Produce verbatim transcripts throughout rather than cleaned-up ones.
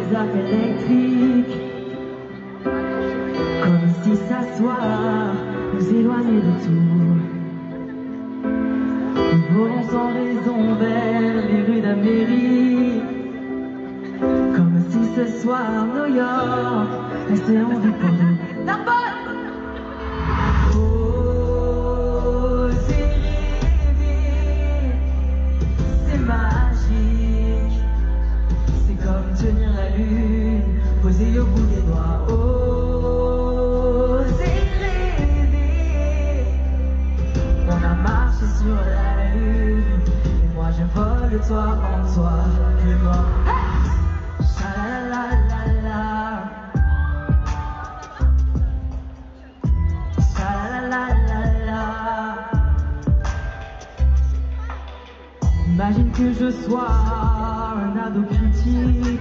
arcs électriques, comme si s'asseoir nous éloignait de tout. Nous volons sans raison vers les rues d'Amérique, comme si ce soir New York restait en vie pour nous. Oh, c'est rêver, c'est magique, c'est comme tenir la lune posée au bout des doigts. Oh, c'est rêver, on a marché sur la lune, et moi je vole de toi en toi, plus moi. Imagine que je sois un ado critique,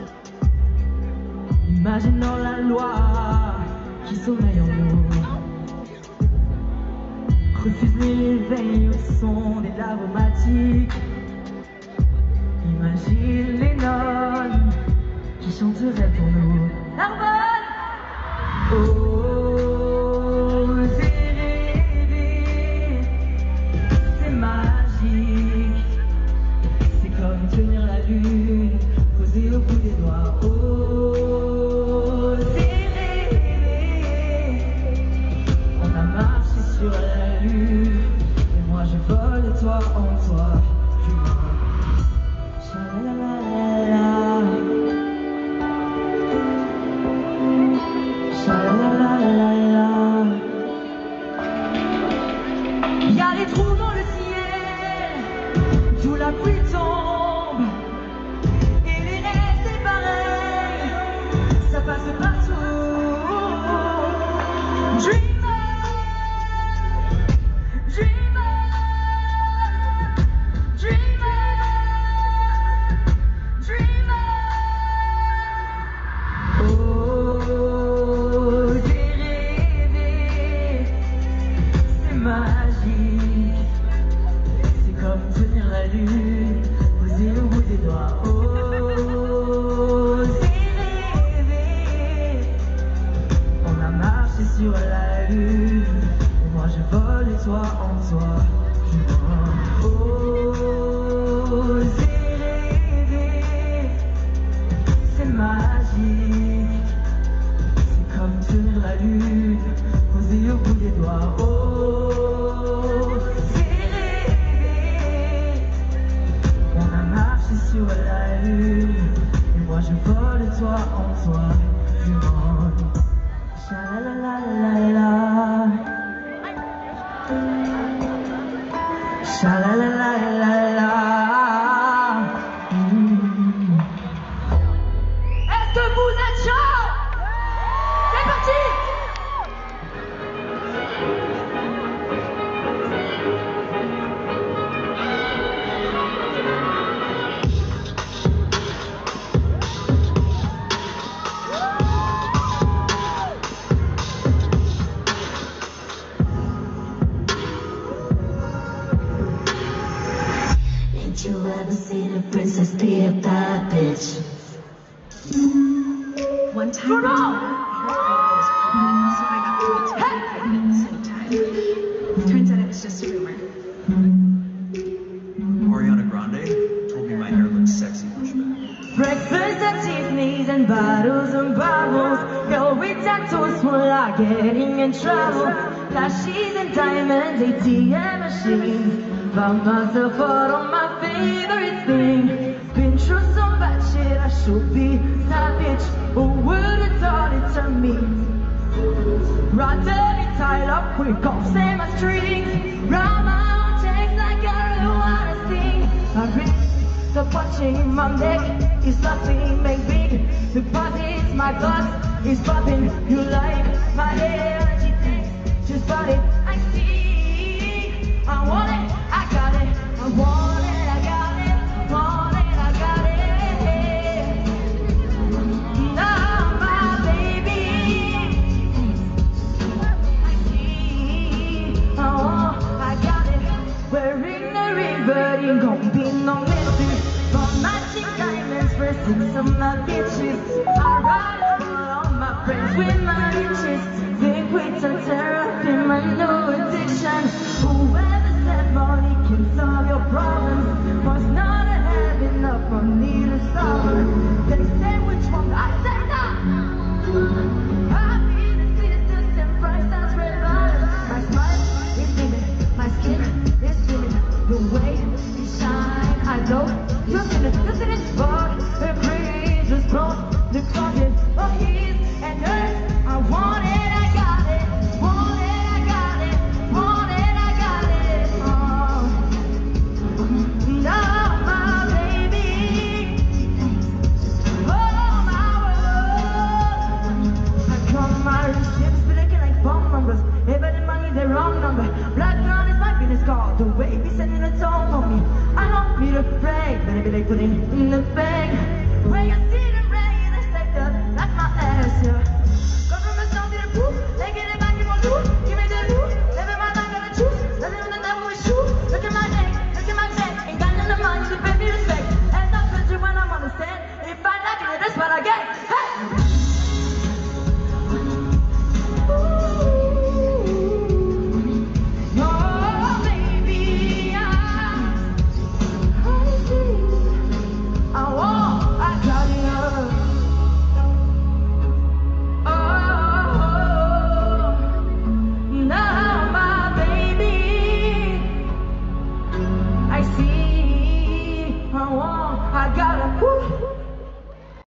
imaginons la loi qui sommeille en nous, refuse l'éveil au son des aromatiques. Imagine les nonnes qui chanteraient pour nous. Narbonne! Oh, c'est rêver, c'est magique, c'est comme tenir la lune posée au bout des doigts. Oh, c'est rêver, on a marché sur la lune, et moi je vole de toi en toi. Il y a des trous dans le ciel, d'où la pluie tombe, et les rêves c'est pareil, ça passe partout. Dreamer, dreamer, dreamer, dreamer. Oh, j'ai rêvé, c'est magique, c'est comme tenir la lune posée au bout des doigts. Oh, j'ai rêvé, on a marché sur la lune, et moi je vole et toi en toi. Oh, j'ai rêvé, c'est magique, c'est comme tenir la lune posée au bout des doigts. Oh, c'est rêvé, on a marché sur la lune, et moi je vole et toi en toi. Du monde. Sha-la-la-la-la-la, sha-la-la-la-la-la. Mm. Est-ce que vous êtes chaud? C'est parti! Ain't you ever seen a princess beat a bad bitch? One time, I heard I was pregnant, so I got really pregnant at the same time. Turns out it was just a rumor. Ariana Grande told me my hair looks sexy pushback. Breakfast at Tiffany's and bottles and bubbles. Girl with tattoos full of getting in trouble. Flashes and diamonds, A T M machines. Found myself out on my favorite thing. Been through some bad shit, I should be savage. Who would have thought it to me? Rather be tied up quick off, say my strings. Round my own checks like I really wanna sing. I wrist, the watching my neck is nothing, make big. The deposits, my bust is popping. You like my energy, thanks, just bought it. I see, I want it, I got it, I want it, I got it, want it, I got it. Now my baby, I see, I want, I got it. We're in the river, it gon' be no mystery. For matching diamonds for six of my bitches. it's a therapy, my new addiction. Whoever said money can solve your problems was not a heavy enough for me to solve. They say which one, I say no. I feel the sisters and price that's revival. My smile is beaming, my skin is beaming. The way you shine, I know you're in it, you're in it, but the breeze is close. The closet of his and hers. I want it, I got it. Want it, I got it. Want it, I got it. Oh, now my baby. Oh, my world. I call my receipts, but looking like phone numbers. Even the money, the wrong number. Black ground is my business card. The way we sending a tone for me. I don't need a break, but I be like putting in the bag. Where you see the rain, I say that that's my ass, yeah. Go from the sun to the pool, they get it back, you won't do. Give me the loot, living my life, gotta choose. Living with the devil with shoes. Look at my neck, look at my neck. Ain't got none of money to pay me respect. And I'm picture when I'm on the stand. If I like it, that's what I get. Hey! I got a woo.